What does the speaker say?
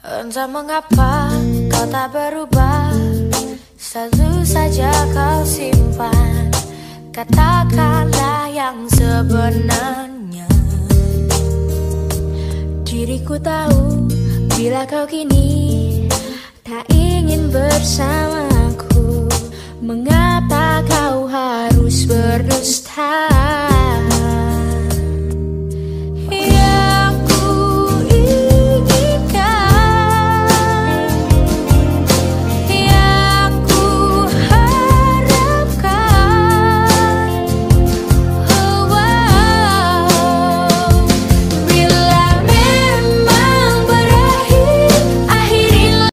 Entah mengapa kau tak berubah, selalu saja kau simpan. Katakanlah yang sebenarnya. Diriku tahu bila kau kini tak ingin bersamaku. Mengapa kau harus berdusta?